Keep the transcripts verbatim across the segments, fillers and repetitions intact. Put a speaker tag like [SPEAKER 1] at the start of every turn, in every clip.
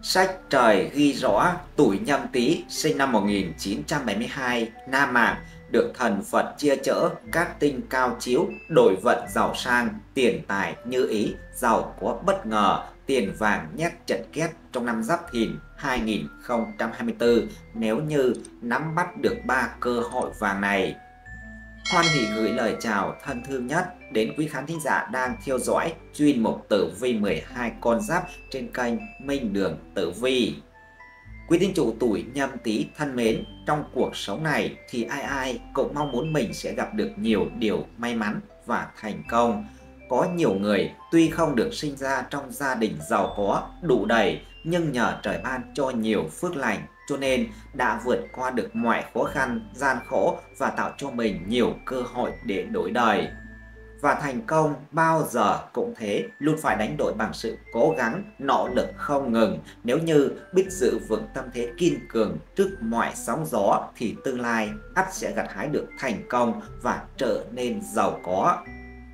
[SPEAKER 1] Sách trời ghi rõ tuổi Nhâm Tý sinh năm một nghìn chín trăm bảy mươi hai, nam mạng, được thần Phật chia chở, cát tinh cao chiếu, đổi vận giàu sang, tiền tài như ý, giàu có bất ngờ, tiền vàng nhét chật két trong năm Giáp Thìn hai nghìn không trăm hai mươi tư nếu như nắm bắt được ba cơ hội vàng này. Hoan hỉ gửi lời chào thân thương nhất đến quý khán thính giả đang theo dõi chuyên mục tử vi mười hai con giáp trên kênh Minh Đường Tử Vi. Quý tín chủ tuổi Nhâm Tý thân mến, trong cuộc sống này thì ai ai cũng mong muốn mình sẽ gặp được nhiều điều may mắn và thành công. Có nhiều người tuy không được sinh ra trong gia đình giàu có, đủ đầy, nhưng nhờ trời ban cho nhiều phước lành, cho nên đã vượt qua được mọi khó khăn, gian khổ và tạo cho mình nhiều cơ hội để đổi đời. Và thành công bao giờ cũng thế, luôn phải đánh đổi bằng sự cố gắng, nỗ lực không ngừng. Nếu như biết giữ vững tâm thế kiên cường trước mọi sóng gió thì tương lai ắt sẽ gặt hái được thành công và trở nên giàu có.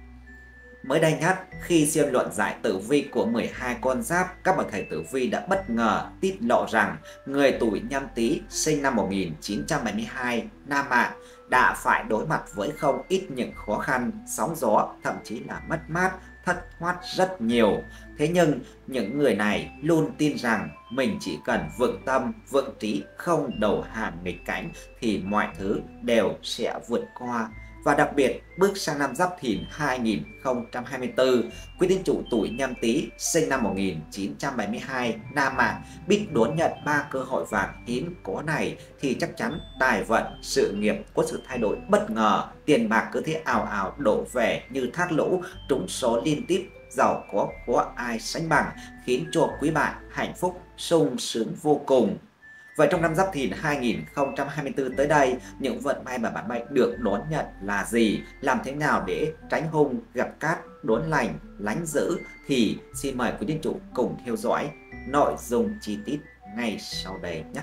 [SPEAKER 1] Mới đây nhất, khi xem luận giải tử vi của mười hai con giáp, các bậc thầy tử vi đã bất ngờ tiết lộ rằng người tuổi Nhâm Tý sinh năm một nghìn chín trăm bảy mươi hai, nam mạng, đã phải đối mặt với không ít những khó khăn, sóng gió, thậm chí là mất mát, thất thoát rất nhiều. Thế nhưng, những người này luôn tin rằng mình chỉ cần vững tâm, vững trí, không đầu hàng nghịch cảnh thì mọi thứ đều sẽ vượt qua. Và đặc biệt, bước sang năm Giáp Thìn hai nghìn không trăm hai mươi tư, quý tín chủ tuổi Nhâm Tý sinh năm một nghìn chín trăm bảy mươi hai, nam mạng, biết đón nhận ba cơ hội vàng hiếm có này thì chắc chắn tài vận, sự nghiệp có sự thay đổi bất ngờ, tiền bạc cứ thế ào ào đổ về như thác lũ, trúng số liên tiếp, giàu có có ai sánh bằng, khiến cho quý bạn hạnh phúc, sung sướng vô cùng. Vậy trong năm Giáp Thìn hai nghìn không trăm hai mươi tư tới đây, những vận may mà bản mệnh được đón nhận là gì? Làm thế nào để tránh hung, gặp cát, đốn lành, lánh dữ? Thì xin mời quý tín chủ cùng theo dõi nội dung chi tiết ngay sau đây nhé.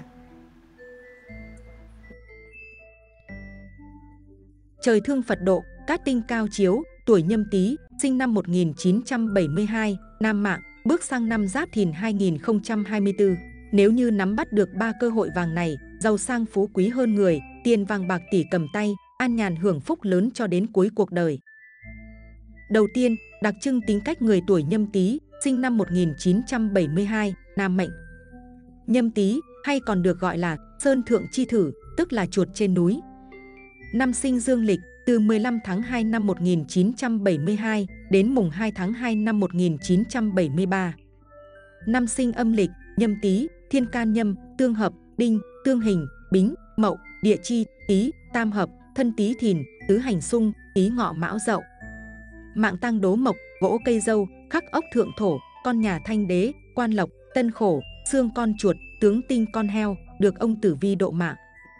[SPEAKER 2] Trời thương Phật độ, cát tinh cao chiếu, tuổi Nhâm Tý, sinh năm một nghìn chín trăm bảy mươi hai, nam mạng, bước sang năm Giáp Thìn hai nghìn không trăm hai mươi tư. Nếu như nắm bắt được ba cơ hội vàng này, giàu sang phú quý hơn người, tiền vàng bạc tỷ cầm tay, an nhàn hưởng phúc lớn cho đến cuối cuộc đời. Đầu tiên, đặc trưng tính cách người tuổi Nhâm Tý, sinh năm một nghìn chín trăm bảy mươi hai, nam mệnh. Nhâm Tý, hay còn được gọi là Sơn Thượng Chi Thử, tức là chuột trên núi. Năm sinh dương lịch, từ mười lăm tháng hai năm một nghìn chín trăm bảy mươi hai đến mùng hai tháng hai năm một nghìn chín trăm bảy mươi ba. Năm sinh âm lịch, Nhâm Tý, thiên can nhâm, tương hợp, đinh, tương hình, bính, mậu, địa chi, tý, tam hợp, thân Tý Thìn, tứ hành xung, Tý Ngọ Mão Dậu. Mạng tăng đố mộc, gỗ cây dâu, khắc ốc thượng thổ, con nhà thanh đế, quan lộc, tân khổ, xương con chuột, tướng tinh con heo, được ông tử vi độ mạng.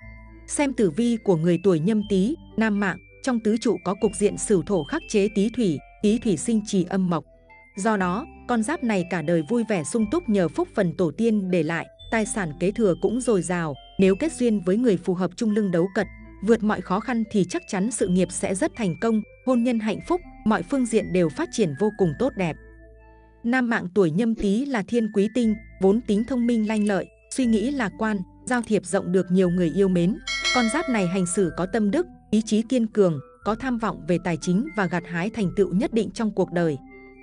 [SPEAKER 2] Xem tử vi của người tuổi Nhâm Tý, nam mạng, trong tứ trụ có cục diện sửu thổ khắc chế Tý Thủy, Tý Thủy sinh trì âm mộc. Do đó, con giáp này cả đời vui vẻ sung túc nhờ phúc phần tổ tiên để lại, tài sản kế thừa cũng dồi dào. Nếu kết duyên với người phù hợp chung lưng đấu cật, vượt mọi khó khăn thì chắc chắn sự nghiệp sẽ rất thành công, hôn nhân hạnh phúc, mọi phương diện đều phát triển vô cùng tốt đẹp. Nam mạng tuổi Nhâm Tý là thiên quý tinh, vốn tính thông minh lanh lợi, suy nghĩ lạc quan, giao thiệp rộng được nhiều người yêu mến. Con giáp này hành xử có tâm đức, ý chí kiên cường, có tham vọng về tài chính và gặt hái thành tựu nhất định trong cuộc đời.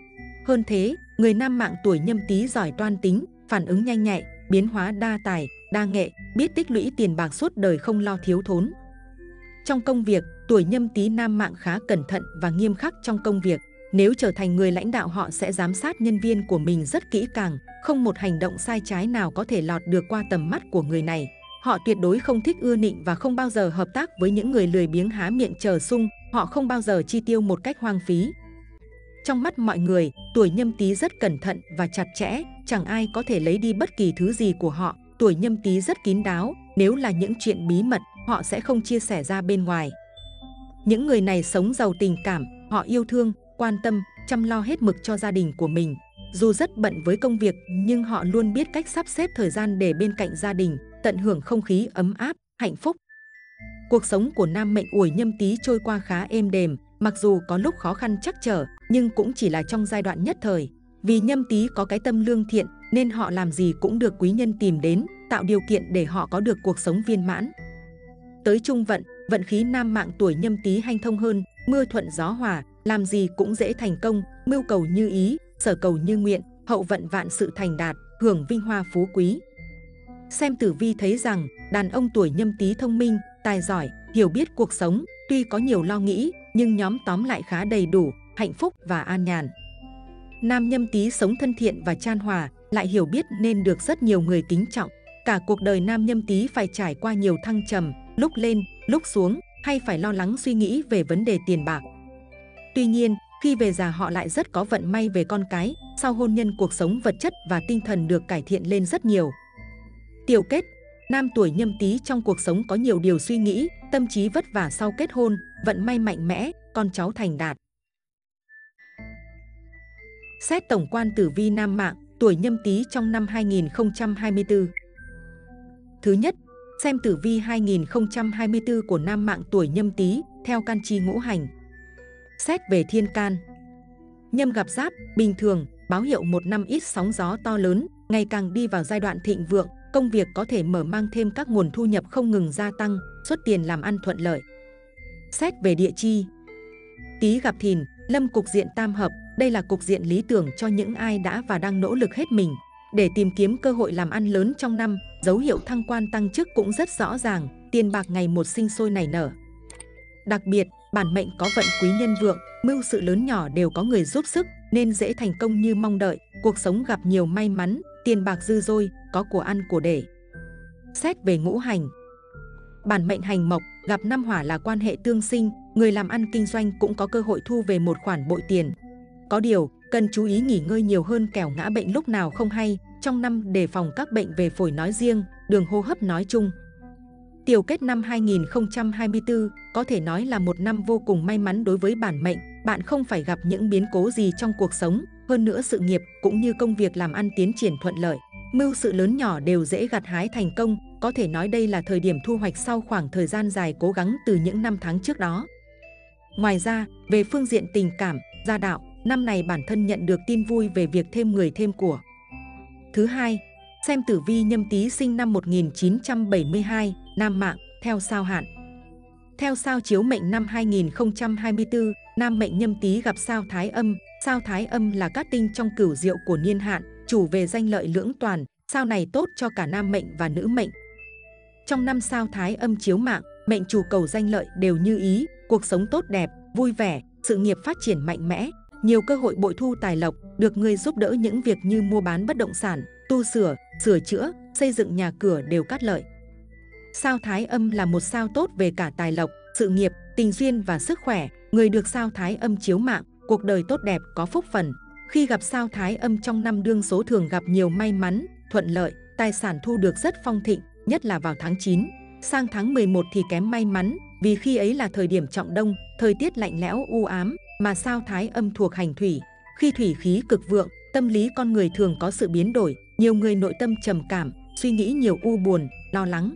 [SPEAKER 2] Hơn thế, người nam mạng tuổi Nhâm Tý giỏi toan tính, phản ứng nhanh nhạy, biến hóa đa tài, đa nghệ, biết tích lũy tiền bạc suốt đời không lo thiếu thốn. Trong công việc, tuổi Nhâm Tý nam mạng khá cẩn thận và nghiêm khắc trong công việc. Nếu trở thành người lãnh đạo, họ sẽ giám sát nhân viên của mình rất kỹ càng, không một hành động sai trái nào có thể lọt được qua tầm mắt của người này. Họ tuyệt đối không thích ưa nịnh và không bao giờ hợp tác với những người lười biếng há miệng chờ sung. Họ không bao giờ chi tiêu một cách hoang phí. Trong mắt mọi người, tuổi Nhâm Tý rất cẩn thận và chặt chẽ, chẳng ai có thể lấy đi bất kỳ thứ gì của họ. Tuổi Nhâm Tý rất kín đáo, nếu là những chuyện bí mật, họ sẽ không chia sẻ ra bên ngoài. Những người này sống giàu tình cảm, họ yêu thương, quan tâm, chăm lo hết mực cho gia đình của mình. Dù rất bận với công việc, nhưng họ luôn biết cách sắp xếp thời gian để bên cạnh gia đình, tận hưởng không khí ấm áp, hạnh phúc. Cuộc sống của nam mệnh tuổi Nhâm Tý trôi qua khá êm đềm, mặc dù có lúc khó khăn trắc trở, nhưng cũng chỉ là trong giai đoạn nhất thời. Vì Nhâm Tý có cái tâm lương thiện nên họ làm gì cũng được quý nhân tìm đến, tạo điều kiện để họ có được cuộc sống viên mãn. Tới trung vận, vận khí nam mạng tuổi Nhâm Tý hanh thông hơn, mưa thuận gió hòa, làm gì cũng dễ thành công, mưu cầu như ý, sở cầu như nguyện, hậu vận vạn sự thành đạt, hưởng vinh hoa phú quý. Xem tử vi thấy rằng, đàn ông tuổi Nhâm Tý thông minh, tài giỏi, hiểu biết cuộc sống, tuy có nhiều lo nghĩ, nhưng nhóm tóm lại khá đầy đủ, hạnh phúc và an nhàn. Nam Nhâm Tý sống thân thiện và chan hòa, lại hiểu biết nên được rất nhiều người kính trọng. Cả cuộc đời Nam Nhâm Tý phải trải qua nhiều thăng trầm, lúc lên, lúc xuống, hay phải lo lắng suy nghĩ về vấn đề tiền bạc. Tuy nhiên, khi về già họ lại rất có vận may về con cái, sau hôn nhân cuộc sống vật chất và tinh thần được cải thiện lên rất nhiều. Tiểu kết, nam tuổi Nhâm Tý trong cuộc sống có nhiều điều suy nghĩ, tâm trí vất vả sau kết hôn, vận may mạnh mẽ, con cháu thành đạt. Xét tổng quan tử vi nam mạng tuổi Nhâm Tý trong năm hai nghìn không trăm hai mươi tư. Thứ nhất, xem tử vi hai nghìn không trăm hai mươi tư của nam mạng tuổi Nhâm Tý theo can chi ngũ hành. Xét về thiên can. Nhâm gặp Giáp, bình thường, báo hiệu một năm ít sóng gió to lớn, ngày càng đi vào giai đoạn thịnh vượng, công việc có thể mở mang thêm các nguồn thu nhập không ngừng gia tăng, xuất tiền làm ăn thuận lợi. Xét về địa chi. Tý gặp Thìn, lâm cục diện tam hợp, đây là cục diện lý tưởng cho những ai đã và đang nỗ lực hết mình để tìm kiếm cơ hội làm ăn lớn trong năm, dấu hiệu thăng quan tăng chức cũng rất rõ ràng, tiền bạc ngày một sinh sôi nảy nở. Đặc biệt, bản mệnh có vận quý nhân vượng, mưu sự lớn nhỏ đều có người giúp sức nên dễ thành công như mong đợi, cuộc sống gặp nhiều may mắn, tiền bạc dư dôi, có của ăn của để. Xét về ngũ hành. Bản mệnh hành mộc, gặp năm hỏa là quan hệ tương sinh, người làm ăn kinh doanh cũng có cơ hội thu về một khoản bội tiền. Có điều, cần chú ý nghỉ ngơi nhiều hơn kẻo ngã bệnh lúc nào không hay, trong năm đề phòng các bệnh về phổi nói riêng, đường hô hấp nói chung. Tiểu kết năm hai nghìn không trăm hai mươi tư có thể nói là một năm vô cùng may mắn đối với bản mệnh, bạn không phải gặp những biến cố gì trong cuộc sống, hơn nữa sự nghiệp cũng như công việc làm ăn tiến triển thuận lợi, mưu sự lớn nhỏ đều dễ gặt hái thành công, có thể nói đây là thời điểm thu hoạch sau khoảng thời gian dài cố gắng từ những năm tháng trước đó. Ngoài ra, về phương diện tình cảm, gia đạo, năm này bản thân nhận được tin vui về việc thêm người thêm của. Thứ hai, xem tử vi Nhâm Tý sinh năm một nghìn chín trăm bảy mươi hai, nam mạng, theo sao hạn. Theo sao chiếu mệnh năm hai nghìn không trăm hai mươi tư, nam mệnh Nhâm Tý gặp sao Thái Âm. Sao Thái Âm là cát tinh trong cửu diệu của niên hạn, chủ về danh lợi lưỡng toàn, sao này tốt cho cả nam mệnh và nữ mệnh. Trong năm sao Thái Âm chiếu mạng, mệnh chủ cầu danh lợi đều như ý, cuộc sống tốt đẹp, vui vẻ, sự nghiệp phát triển mạnh mẽ, nhiều cơ hội bội thu tài lộc, được người giúp đỡ những việc như mua bán bất động sản, tu sửa, sửa chữa, xây dựng nhà cửa đều cát lợi. Sao Thái Âm là một sao tốt về cả tài lộc, sự nghiệp, tình duyên và sức khỏe, người được sao Thái Âm chiếu mạng, cuộc đời tốt đẹp có phúc phần. Khi gặp sao Thái Âm trong năm đương số thường gặp nhiều may mắn, thuận lợi, tài sản thu được rất phong thịnh, nhất là vào tháng chín. Sang tháng mười một thì kém may mắn, vì khi ấy là thời điểm trọng đông, thời tiết lạnh lẽo u ám, mà sao Thái Âm thuộc hành thủy. Khi thủy khí cực vượng, tâm lý con người thường có sự biến đổi, nhiều người nội tâm trầm cảm, suy nghĩ nhiều u buồn, lo lắng.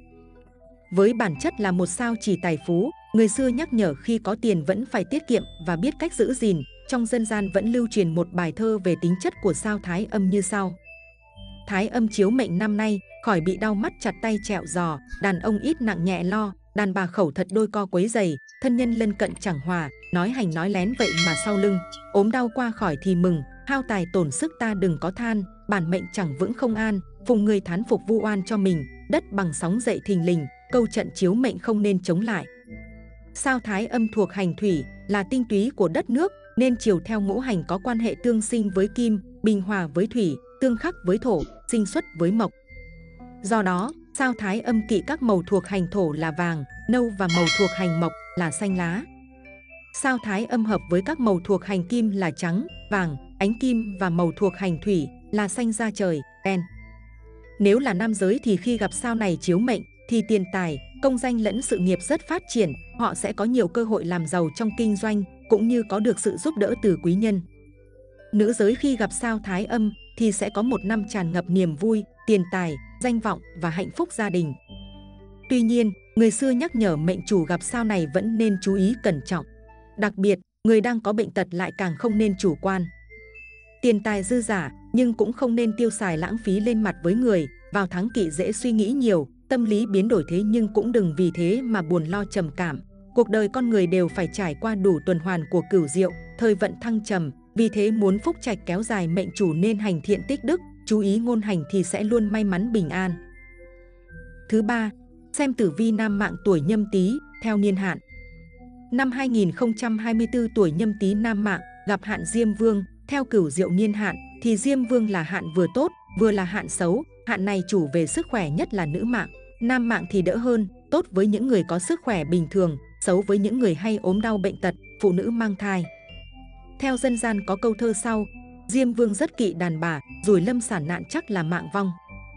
[SPEAKER 2] Với bản chất là một sao chỉ tài phú, người xưa nhắc nhở khi có tiền vẫn phải tiết kiệm và biết cách giữ gìn. Trong dân gian vẫn lưu truyền một bài thơ về tính chất của sao Thái Âm như sau. Thái Âm chiếu mệnh năm nay, khỏi bị đau mắt chặt tay chẹo giò, đàn ông ít nặng nhẹ lo, đàn bà khẩu thật đôi co quấy dày, thân nhân lân cận chẳng hòa, nói hành nói lén vậy mà sau lưng, ốm đau qua khỏi thì mừng, hao tài tổn sức ta đừng có than, bản mệnh chẳng vững không an, phùng người thán phục vu oan cho mình, đất bằng sóng dậy thình lình, câu trận chiếu mệnh không nên chống lại. Sao Thái Âm thuộc hành thủy, là tinh túy của đất nước, nên chiều theo ngũ hành có quan hệ tương sinh với kim, bình hòa với thủy, tương khắc với thổ, sinh xuất với mộc. Do đó, sao Thái Âm kỵ các màu thuộc hành thổ là vàng, nâu và màu thuộc hành mộc là xanh lá. Sao Thái Âm hợp với các màu thuộc hành kim là trắng, vàng, ánh kim và màu thuộc hành thủy là xanh da trời, đen. Nếu là nam giới thì khi gặp sao này chiếu mệnh thì tiền tài, công danh lẫn sự nghiệp rất phát triển, họ sẽ có nhiều cơ hội làm giàu trong kinh doanh cũng như có được sự giúp đỡ từ quý nhân. Nữ giới khi gặp sao Thái Âm thì sẽ có một năm tràn ngập niềm vui, tiền tài, danh vọng và hạnh phúc gia đình. Tuy nhiên, người xưa nhắc nhở mệnh chủ gặp sao này vẫn nên chú ý cẩn trọng. Đặc biệt, người đang có bệnh tật lại càng không nên chủ quan. tiền tài dư giả, nhưng cũng không nên tiêu xài lãng phí lên mặt với người. Vào tháng Kỷ dễ suy nghĩ nhiều, tâm lý biến đổi, thế nhưng cũng đừng vì thế mà buồn lo trầm cảm. Cuộc đời con người đều phải trải qua đủ tuần hoàn của cửu diệu, thời vận thăng trầm, vì thế muốn phúc trạch kéo dài, mệnh chủ nên hành thiện tích đức, chú ý ngôn hành thì sẽ luôn may mắn bình an. Thứ ba, xem tử vi nam mạng tuổi Nhâm Tý theo niên hạn. Năm hai nghìn không trăm hai mươi tư, tuổi Nhâm Tý nam mạng gặp hạn Diêm Vương, theo cửu diệu niên hạn thì Diêm Vương là hạn vừa tốt, vừa là hạn xấu. Hạn này chủ về sức khỏe, nhất là nữ mạng. Nam mạng thì đỡ hơn, tốt với những người có sức khỏe bình thường, xấu với những người hay ốm đau bệnh tật, phụ nữ mang thai. Theo dân gian có câu thơ sau: Diêm Vương rất kỵ đàn bà, rủi lâm sản nạn chắc là mạng vong.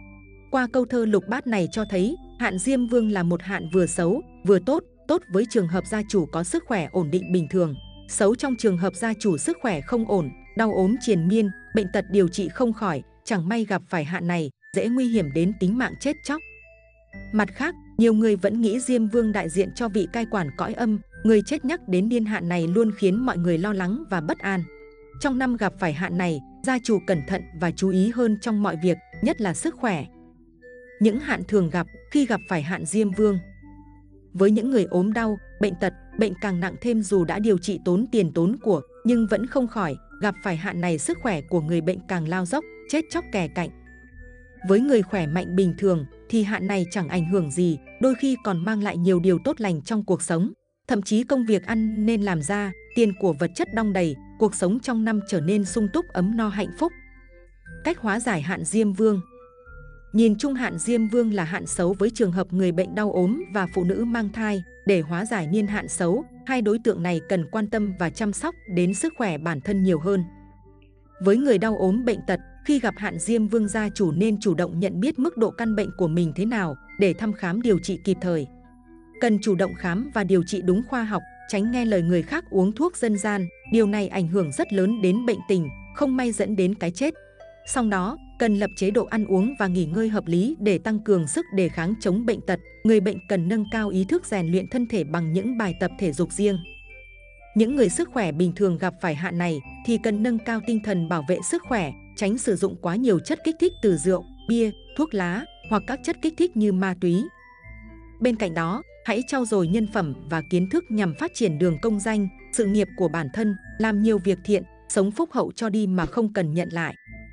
[SPEAKER 2] Qua câu thơ lục bát này cho thấy hạn Diêm Vương là một hạn vừa xấu, vừa tốt, tốt với trường hợp gia chủ có sức khỏe ổn định bình thường, xấu trong trường hợp gia chủ sức khỏe không ổn, đau ốm triền miên, bệnh tật điều trị không khỏi, chẳng may gặp phải hạn này, dễ nguy hiểm đến tính mạng chết chóc. Mặt khác, nhiều người vẫn nghĩ Diêm Vương đại diện cho vị cai quản cõi âm, người chết nhắc đến niên hạn này luôn khiến mọi người lo lắng và bất an. Trong năm gặp phải hạn này, gia chủ cẩn thận và chú ý hơn trong mọi việc, nhất là sức khỏe. Những hạn thường gặp khi gặp phải hạn Diêm Vương. Với những người ốm đau, bệnh tật, bệnh càng nặng thêm, dù đã điều trị tốn tiền tốn của nhưng vẫn không khỏi, gặp phải hạn này sức khỏe của người bệnh càng lao dốc, chết chóc kè cạnh. Với người khỏe mạnh bình thường thì hạn này chẳng ảnh hưởng gì, đôi khi còn mang lại nhiều điều tốt lành trong cuộc sống. Thậm chí công việc ăn nên làm ra, tiền của vật chất đong đầy, cuộc sống trong năm trở nên sung túc ấm no hạnh phúc. Cách hóa giải hạn Diêm Vương. Nhìn chung hạn Diêm Vương là hạn xấu với trường hợp người bệnh đau ốm và phụ nữ mang thai. Để hóa giải niên hạn xấu, hai đối tượng này cần quan tâm và chăm sóc đến sức khỏe bản thân nhiều hơn. Với người đau ốm bệnh tật, khi gặp hạn Diêm Vương, gia chủ nên chủ động nhận biết mức độ căn bệnh của mình thế nào để thăm khám điều trị kịp thời. Cần chủ động khám và điều trị đúng khoa học, tránh nghe lời người khác uống thuốc dân gian, điều này ảnh hưởng rất lớn đến bệnh tình, không may dẫn đến cái chết. Sau đó, cần lập chế độ ăn uống và nghỉ ngơi hợp lý để tăng cường sức đề kháng chống bệnh tật. Người bệnh cần nâng cao ý thức rèn luyện thân thể bằng những bài tập thể dục riêng. Những người sức khỏe bình thường gặp phải hạn này thì cần nâng cao tinh thần bảo vệ sức khỏe, tránh sử dụng quá nhiều chất kích thích từ rượu, bia, thuốc lá hoặc các chất kích thích như ma túy. Bên cạnh đó, hãy trau dồi nhân phẩm và kiến thức nhằm phát triển đường công danh, sự nghiệp của bản thân, làm nhiều việc thiện, sống phúc hậu cho đi mà không cần nhận lại.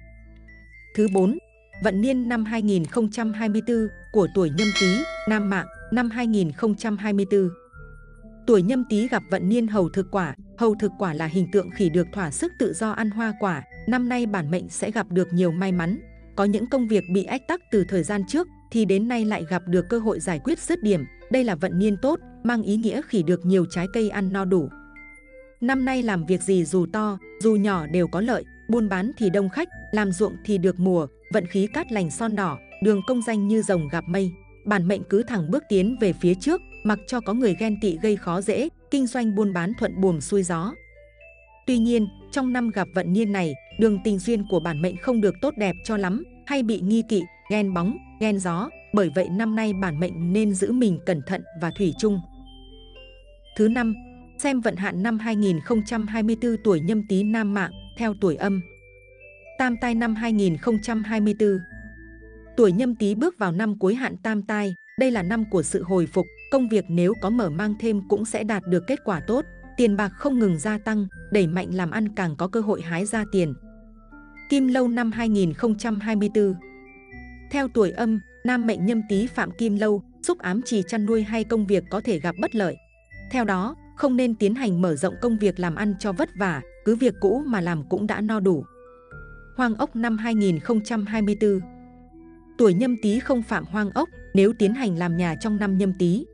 [SPEAKER 2] Thứ bốn, vận niên năm hai nghìn không trăm hai mươi tư của tuổi Nhâm Tý, nam mạng, năm hai nghìn không trăm hai mươi tư. Tuổi Nhâm Tý gặp vận niên hầu thực quả. Hầu thực quả là hình tượng khỉ được thỏa sức tự do ăn hoa quả. Năm nay bản mệnh sẽ gặp được nhiều may mắn. Có những công việc bị ách tắc từ thời gian trước thì đến nay lại gặp được cơ hội giải quyết dứt điểm. Đây là vận niên tốt, mang ý nghĩa khỉ được nhiều trái cây ăn no đủ. Năm nay làm việc gì dù to, dù nhỏ đều có lợi, buôn bán thì đông khách, làm ruộng thì được mùa, vận khí cát lành son đỏ, đường công danh như rồng gặp mây. Bản mệnh cứ thẳng bước tiến về phía trước, mặc cho có người ghen tị gây khó dễ, kinh doanh buôn bán thuận buồm xuôi gió. Tuy nhiên, trong năm gặp vận niên này, đường tình duyên của bản mệnh không được tốt đẹp cho lắm, hay bị nghi kỵ, ghen bóng, ghen gió. Bởi vậy năm nay bản mệnh nên giữ mình cẩn thận và thủy chung. Thứ năm, xem vận hạn năm hai nghìn không trăm hai mươi tư tuổi Nhâm Tý nam mạng theo tuổi âm. Tam tai năm hai nghìn không trăm hai mươi tư. Tuổi Nhâm Tý bước vào năm cuối hạn tam tai, đây là năm của sự hồi phục, công việc nếu có mở mang thêm cũng sẽ đạt được kết quả tốt, tiền bạc không ngừng gia tăng, đẩy mạnh làm ăn càng có cơ hội hái ra tiền. Kim Lâu năm hai nghìn không trăm hai mươi tư. Theo tuổi âm, nam mệnh Nhâm Tý phạm Kim Lâu, xúc ám trì chăn nuôi hay công việc có thể gặp bất lợi. Theo đó, không nên tiến hành mở rộng công việc làm ăn cho vất vả, cứ việc cũ mà làm cũng đã no đủ. Hoang ốc năm hai nghìn không trăm hai mươi tư. Tuổi Nhâm Tý không phạm hoang ốc nếu tiến hành làm nhà trong năm Nhâm Tý.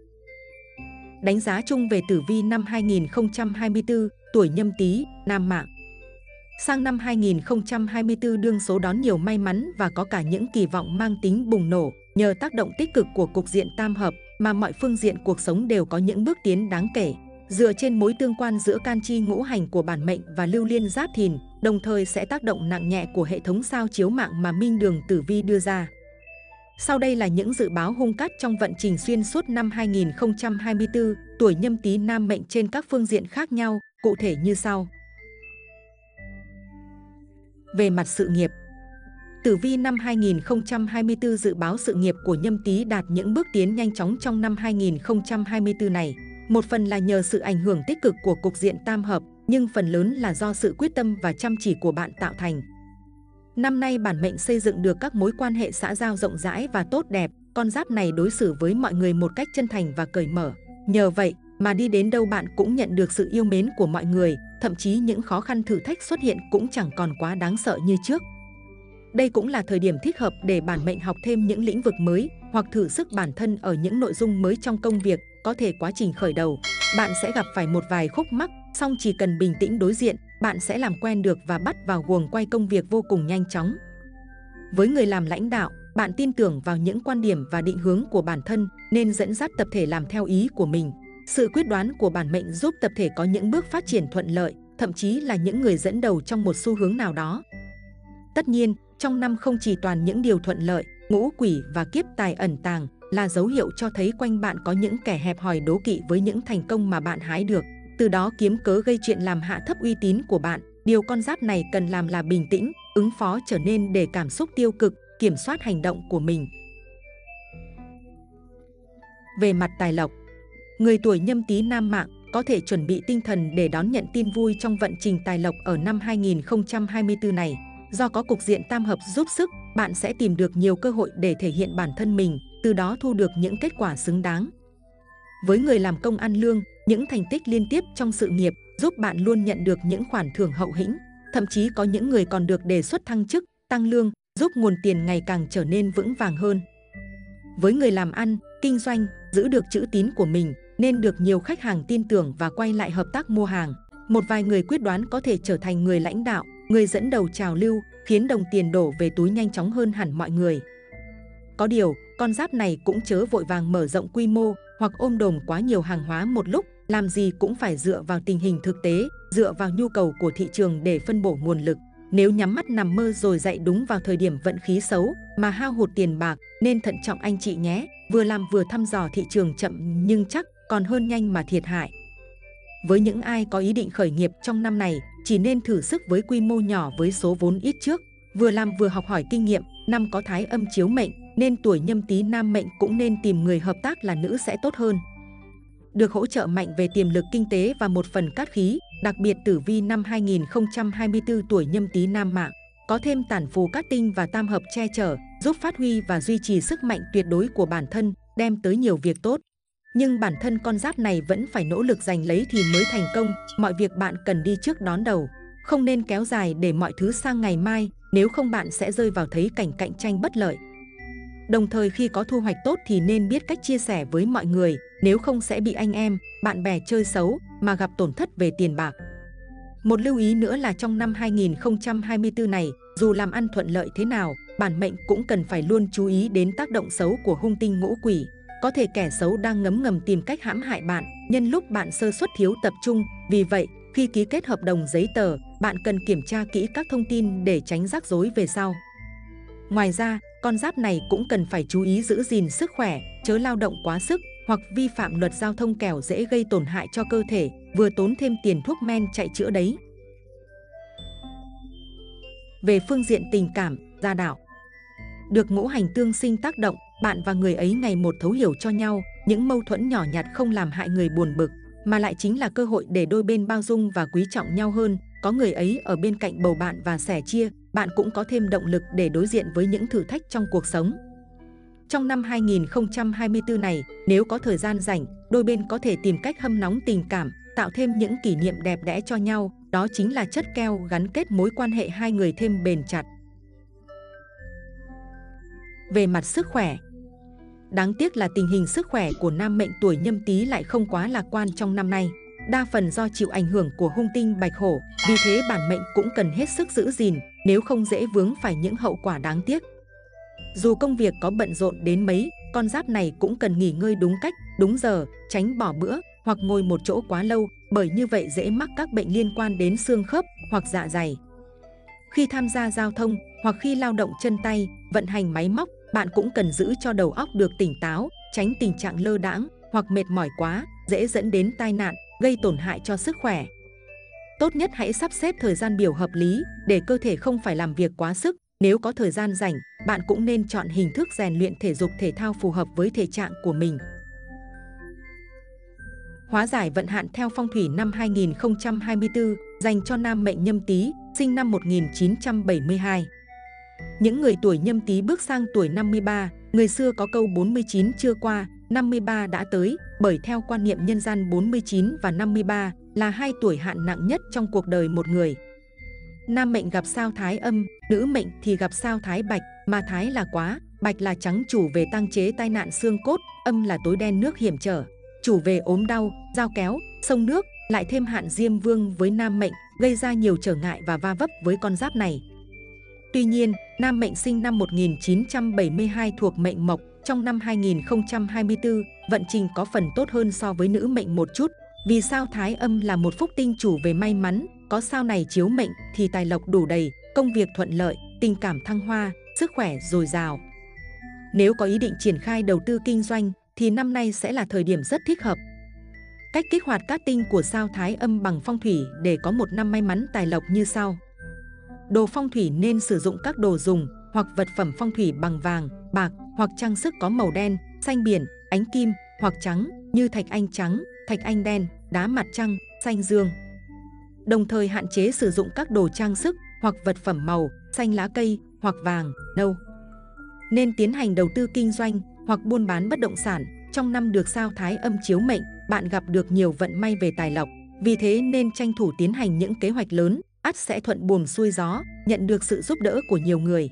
[SPEAKER 2] Đánh giá chung về tử vi năm hai nghìn không trăm hai mươi tư, tuổi Nhâm Tý, nam mạng. Sang năm hai nghìn không trăm hai mươi tư đương số đón nhiều may mắn và có cả những kỳ vọng mang tính bùng nổ. Nhờ tác động tích cực của cục diện tam hợp mà mọi phương diện cuộc sống đều có những bước tiến đáng kể. Dựa trên mối tương quan giữa can chi ngũ hành của bản mệnh và lưu liên giáp thìn, đồng thời sẽ tác động nặng nhẹ của hệ thống sao chiếu mạng mà Minh Đường Tử Vi đưa ra. Sau đây là những dự báo hung cát trong vận trình xuyên suốt năm hai nghìn không trăm hai mươi tư, tuổi Nhâm Tý nam mệnh trên các phương diện khác nhau, cụ thể như sau. Về mặt sự nghiệp, tử vi năm hai nghìn không trăm hai mươi tư dự báo sự nghiệp của Nhâm Tý đạt những bước tiến nhanh chóng trong năm hai nghìn không trăm hai mươi tư này. Một phần là nhờ sự ảnh hưởng tích cực của cục diện tam hợp, nhưng phần lớn là do sự quyết tâm và chăm chỉ của bạn tạo thành. Năm nay bản mệnh xây dựng được các mối quan hệ xã giao rộng rãi và tốt đẹp, con giáp này đối xử với mọi người một cách chân thành và cởi mở. Nhờ vậy mà đi đến đâu bạn cũng nhận được sự yêu mến của mọi người, thậm chí những khó khăn thử thách xuất hiện cũng chẳng còn quá đáng sợ như trước. Đây cũng là thời điểm thích hợp để bản mệnh học thêm những lĩnh vực mới hoặc thử sức bản thân ở những nội dung mới trong công việc. Có thể quá trình khởi đầu, bạn sẽ gặp phải một vài khúc mắc, song chỉ cần bình tĩnh đối diện, bạn sẽ làm quen được và bắt vào guồng quay công việc vô cùng nhanh chóng. Với người làm lãnh đạo, bạn tin tưởng vào những quan điểm và định hướng của bản thân nên dẫn dắt tập thể làm theo ý của mình. Sự quyết đoán của bản mệnh giúp tập thể có những bước phát triển thuận lợi, thậm chí là những người dẫn đầu trong một xu hướng nào đó. Tất nhiên, trong năm không chỉ toàn những điều thuận lợi, ngũ quỷ và kiếp tài ẩn tàng là dấu hiệu cho thấy quanh bạn có những kẻ hẹp hòi đố kỵ với những thành công mà bạn hái được, từ đó kiếm cớ gây chuyện làm hạ thấp uy tín của bạn. Điều con giáp này cần làm là bình tĩnh, ứng phó trở nên để cảm xúc tiêu cực, kiểm soát hành động của mình. Về mặt tài lộc, người tuổi Nhâm Tý nam mạng có thể chuẩn bị tinh thần để đón nhận tin vui trong vận trình tài lộc ở năm hai nghìn không trăm hai mươi tư này. Do có cục diện tam hợp giúp sức, bạn sẽ tìm được nhiều cơ hội để thể hiện bản thân mình, từ đó thu được những kết quả xứng đáng. Với người làm công ăn lương, những thành tích liên tiếp trong sự nghiệp giúp bạn luôn nhận được những khoản thưởng hậu hĩnh. Thậm chí có những người còn được đề xuất thăng chức, tăng lương, giúp nguồn tiền ngày càng trở nên vững vàng hơn. Với người làm ăn, kinh doanh, giữ được chữ tín của mình nên được nhiều khách hàng tin tưởng và quay lại hợp tác mua hàng. Một vài người quyết đoán có thể trở thành người lãnh đạo, người dẫn đầu trào lưu, khiến đồng tiền đổ về túi nhanh chóng hơn hẳn mọi người. Có điều, con giáp này cũng chớ vội vàng mở rộng quy mô hoặc ôm đồm quá nhiều hàng hóa một lúc, làm gì cũng phải dựa vào tình hình thực tế, dựa vào nhu cầu của thị trường để phân bổ nguồn lực. Nếu nhắm mắt nằm mơ rồi dậy đúng vào thời điểm vận khí xấu mà hao hụt tiền bạc, nên thận trọng anh chị nhé, vừa làm vừa thăm dò thị trường chậm nhưng chắc, còn hơn nhanh mà thiệt hại. Với những ai có ý định khởi nghiệp trong năm này, chỉ nên thử sức với quy mô nhỏ với số vốn ít trước, vừa làm vừa học hỏi kinh nghiệm. Năm có thái âm chiếu mệnh nên tuổi Nhâm Tý nam mệnh cũng nên tìm người hợp tác là nữ sẽ tốt hơn. Được hỗ trợ mạnh về tiềm lực kinh tế và một phần cát khí, đặc biệt tử vi năm hai nghìn không trăm hai mươi tư tuổi Nhâm Tý nam mạng có thêm tản phù cát tinh và tam hợp che chở, giúp phát huy và duy trì sức mạnh tuyệt đối của bản thân, đem tới nhiều việc tốt. Nhưng bản thân con giáp này vẫn phải nỗ lực giành lấy thì mới thành công, mọi việc bạn cần đi trước đón đầu. Không nên kéo dài để mọi thứ sang ngày mai, nếu không bạn sẽ rơi vào thấy cảnh cạnh tranh bất lợi. Đồng thời khi có thu hoạch tốt thì nên biết cách chia sẻ với mọi người, nếu không sẽ bị anh em, bạn bè chơi xấu mà gặp tổn thất về tiền bạc. Một lưu ý nữa là trong năm hai nghìn không trăm hai mươi tư này, dù làm ăn thuận lợi thế nào, bản mệnh cũng cần phải luôn chú ý đến tác động xấu của hung tinh ngũ quỷ. Có thể kẻ xấu đang ngấm ngầm tìm cách hãm hại bạn nhân lúc bạn sơ suất thiếu tập trung. Vì vậy, khi ký kết hợp đồng giấy tờ, bạn cần kiểm tra kỹ các thông tin để tránh rắc rối về sau. Ngoài ra, con giáp này cũng cần phải chú ý giữ gìn sức khỏe, chớ lao động quá sức hoặc vi phạm luật giao thông kẻo dễ gây tổn hại cho cơ thể, vừa tốn thêm tiền thuốc men chạy chữa đấy. Về phương diện tình cảm, gia đạo, được ngũ hành tương sinh tác động, bạn và người ấy ngày một thấu hiểu cho nhau, những mâu thuẫn nhỏ nhặt không làm hại người buồn bực, mà lại chính là cơ hội để đôi bên bao dung và quý trọng nhau hơn. Có người ấy ở bên cạnh bầu bạn và sẻ chia, bạn cũng có thêm động lực để đối diện với những thử thách trong cuộc sống. Trong năm hai nghìn không trăm hai mươi tư này, nếu có thời gian rảnh, đôi bên có thể tìm cách hâm nóng tình cảm, tạo thêm những kỷ niệm đẹp đẽ cho nhau, đó chính là chất keo gắn kết mối quan hệ hai người thêm bền chặt. Về mặt sức khỏe, đáng tiếc là tình hình sức khỏe của nam mệnh tuổi Nhâm Tý lại không quá lạc quan trong năm nay. Đa phần do chịu ảnh hưởng của hung tinh bạch hổ, vì thế bản mệnh cũng cần hết sức giữ gìn, nếu không dễ vướng phải những hậu quả đáng tiếc. Dù công việc có bận rộn đến mấy, con giáp này cũng cần nghỉ ngơi đúng cách, đúng giờ, tránh bỏ bữa hoặc ngồi một chỗ quá lâu, bởi như vậy dễ mắc các bệnh liên quan đến xương khớp hoặc dạ dày. Khi tham gia giao thông hoặc khi lao động chân tay, vận hành máy móc, bạn cũng cần giữ cho đầu óc được tỉnh táo, tránh tình trạng lơ đãng hoặc mệt mỏi quá, dễ dẫn đến tai nạn, gây tổn hại cho sức khỏe. Tốt nhất hãy sắp xếp thời gian biểu hợp lý để cơ thể không phải làm việc quá sức. Nếu có thời gian rảnh, bạn cũng nên chọn hình thức rèn luyện thể dục thể thao phù hợp với thể trạng của mình. Hóa giải vận hạn theo phong thủy năm hai nghìn không trăm hai mươi tư dành cho nam mệnh Nhâm Tý, sinh năm một nghìn chín trăm bảy mươi hai. Những người tuổi Nhâm Tý bước sang tuổi năm mươi ba, người xưa có câu bốn mươi chín chưa qua, năm mươi ba đã tới, bởi theo quan niệm nhân gian bốn mươi chín và năm mươi ba là hai tuổi hạn nặng nhất trong cuộc đời một người. Nam mệnh gặp sao Thái Âm, nữ mệnh thì gặp sao Thái Bạch, mà Thái là quá, Bạch là trắng chủ về tăng chế tai nạn xương cốt, Âm là tối đen nước hiểm trở, chủ về ốm đau, dao kéo, sông nước, lại thêm hạn Diêm Vương với nam mệnh, gây ra nhiều trở ngại và va vấp với con giáp này. Tuy nhiên, nam mệnh sinh năm một nghìn chín trăm bảy mươi hai thuộc mệnh Mộc, trong năm hai nghìn không trăm hai mươi tư, vận trình có phần tốt hơn so với nữ mệnh một chút, vì sao Thái Âm là một phúc tinh chủ về may mắn, có sao này chiếu mệnh thì tài lộc đủ đầy, công việc thuận lợi, tình cảm thăng hoa, sức khỏe dồi dào. Nếu có ý định triển khai đầu tư kinh doanh thì năm nay sẽ là thời điểm rất thích hợp. Cách kích hoạt các tinh của sao Thái Âm bằng phong thủy để có một năm may mắn tài lộc như sau. Đồ phong thủy nên sử dụng các đồ dùng hoặc vật phẩm phong thủy bằng vàng, bạc hoặc trang sức có màu đen, xanh biển, ánh kim hoặc trắng như thạch anh trắng, thạch anh đen, đá mặt trăng, xanh dương. Đồng thời hạn chế sử dụng các đồ trang sức hoặc vật phẩm màu xanh lá cây hoặc vàng, nâu. Nên tiến hành đầu tư kinh doanh hoặc buôn bán bất động sản. Trong năm được sao Thái Âm chiếu mệnh, bạn gặp được nhiều vận may về tài lộc. Vì thế nên tranh thủ tiến hành những kế hoạch lớn, ắt sẽ thuận buồm xuôi gió, nhận được sự giúp đỡ của nhiều người.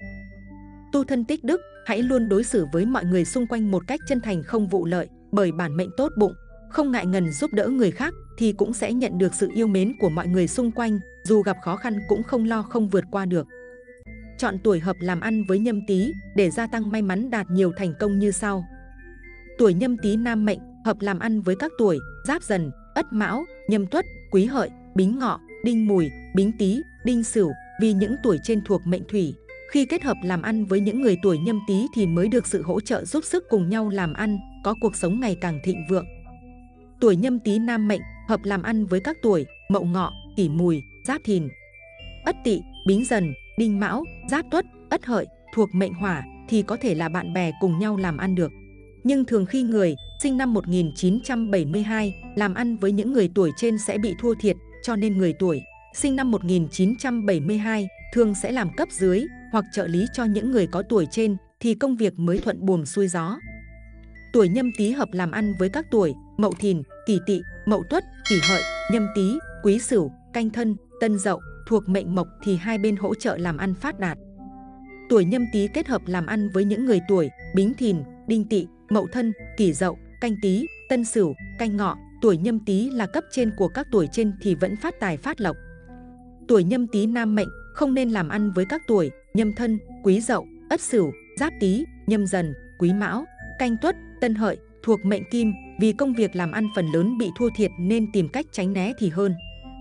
[SPEAKER 2] Tu thân tích đức, hãy luôn đối xử với mọi người xung quanh một cách chân thành không vụ lợi, bởi bản mệnh tốt bụng, không ngại ngần giúp đỡ người khác thì cũng sẽ nhận được sự yêu mến của mọi người xung quanh, dù gặp khó khăn cũng không lo không vượt qua được. Chọn tuổi hợp làm ăn với Nhâm Tý để gia tăng may mắn đạt nhiều thành công như sau. Tuổi Nhâm Tý nam mệnh hợp làm ăn với các tuổi Giáp Dần, Ất Mão, Nhâm Tuất, Quý Hợi, Bính Ngọ, Đinh Mùi, Bính Tý, Đinh Sửu, vì những tuổi trên thuộc mệnh thủy. Khi kết hợp làm ăn với những người tuổi Nhâm Tý thì mới được sự hỗ trợ giúp sức cùng nhau làm ăn, có cuộc sống ngày càng thịnh vượng. Tuổi Nhâm Tý nam mệnh hợp làm ăn với các tuổi Mậu Ngọ, Kỷ Mùi, Giáp Thìn, Ất Tỵ, Bính Dần, Đinh Mão, Giáp Tuất, Ất Hợi thuộc mệnh hỏa thì có thể là bạn bè cùng nhau làm ăn được. Nhưng thường khi người sinh năm một nghìn chín trăm bảy mươi hai làm ăn với những người tuổi trên sẽ bị thua thiệt, cho nên người tuổi sinh năm một nghìn chín trăm bảy mươi hai thường sẽ làm cấp dưới hoặc trợ lý cho những người có tuổi trên thì công việc mới thuận buồm xuôi gió. Tuổi Nhâm Tý hợp làm ăn với các tuổi Mậu Thìn, Kỷ Tỵ, Mậu Tuất, Kỷ Hợi, Nhâm Tý, Quý Sửu, Canh Thân, Tân Dậu thuộc mệnh Mộc thì hai bên hỗ trợ làm ăn phát đạt. Tuổi Nhâm Tý kết hợp làm ăn với những người tuổi Bính Thìn, Đinh Tỵ, Mậu Thân, Kỷ Dậu, Canh Tý, Tân Sửu, Canh Ngọ, tuổi Nhâm Tý là cấp trên của các tuổi trên thì vẫn phát tài phát lộc. Tuổi Nhâm Tý nam mệnh không nên làm ăn với các tuổi Nhâm Thân, Quý Dậu, Ất Sửu, Giáp Tý, Nhâm Dần, Quý Mão, Canh Tuất, Tân Hợi thuộc mệnh Kim, vì công việc làm ăn phần lớn bị thua thiệt nên tìm cách tránh né thì hơn.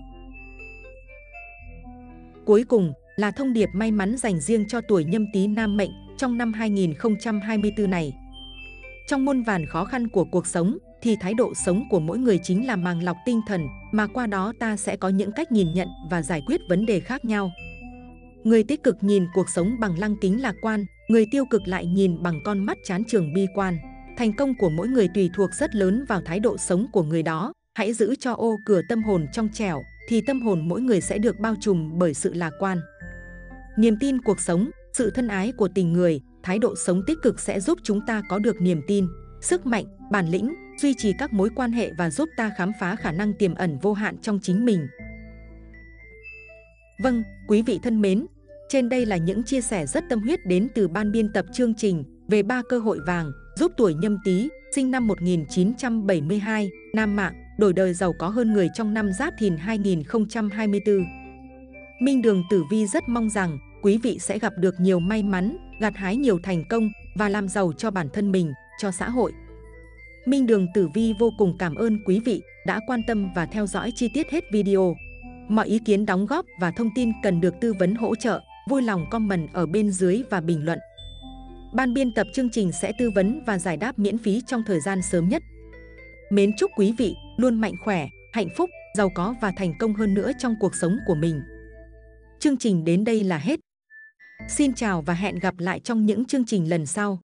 [SPEAKER 2] Cuối cùng là thông điệp may mắn dành riêng cho tuổi Nhâm Tý nam mệnh trong năm hai nghìn không trăm hai mươi tư này. Trong muôn vàn khó khăn của cuộc sống thì thái độ sống của mỗi người chính là màng lọc tinh thần, mà qua đó ta sẽ có những cách nhìn nhận và giải quyết vấn đề khác nhau. Người tích cực nhìn cuộc sống bằng lăng kính lạc quan, người tiêu cực lại nhìn bằng con mắt chán chường bi quan. Thành công của mỗi người tùy thuộc rất lớn vào thái độ sống của người đó. Hãy giữ cho ô cửa tâm hồn trong trẻo thì tâm hồn mỗi người sẽ được bao trùm bởi sự lạc quan. Niềm tin cuộc sống, sự thân ái của tình người, thái độ sống tích cực sẽ giúp chúng ta có được niềm tin, sức mạnh, bản lĩnh, duy trì các mối quan hệ và giúp ta khám phá khả năng tiềm ẩn vô hạn trong chính mình. Vâng, quý vị thân mến, trên đây là những chia sẻ rất tâm huyết đến từ ban biên tập chương trình về ba cơ hội vàng giúp tuổi Nhâm Tý, sinh năm một nghìn chín trăm bảy mươi hai, nam mạng, đổi đời giàu có hơn người trong năm Giáp Thìn hai nghìn không trăm hai mươi tư. Minh Đường Tử Vi rất mong rằng quý vị sẽ gặp được nhiều may mắn, gặt hái nhiều thành công và làm giàu cho bản thân mình, cho xã hội. Minh Đường Tử Vi vô cùng cảm ơn quý vị đã quan tâm và theo dõi chi tiết hết video. Mọi ý kiến đóng góp và thông tin cần được tư vấn hỗ trợ, vui lòng comment ở bên dưới và bình luận. Ban biên tập chương trình sẽ tư vấn và giải đáp miễn phí trong thời gian sớm nhất. Mến chúc quý vị luôn mạnh khỏe, hạnh phúc giàu có và thành công hơn nữa trong cuộc sống của mình. Chương trình đến đây là hết. Xin chào và hẹn gặp lại trong những chương trình lần sau.